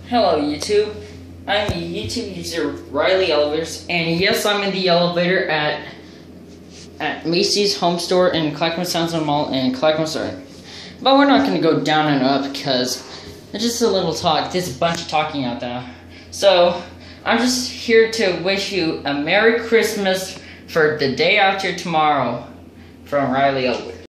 Hello YouTube, I'm YouTube user Riley Elevators, and yes, I'm in the elevator at Macy's Home Store in Clackamas Townsend Mall in Clackamas. But we're not going to go down and up because it's just a little talk. There's a bunch of talking out there. So I'm just here to wish you a Merry Christmas for the day after tomorrow from Riley Elevators.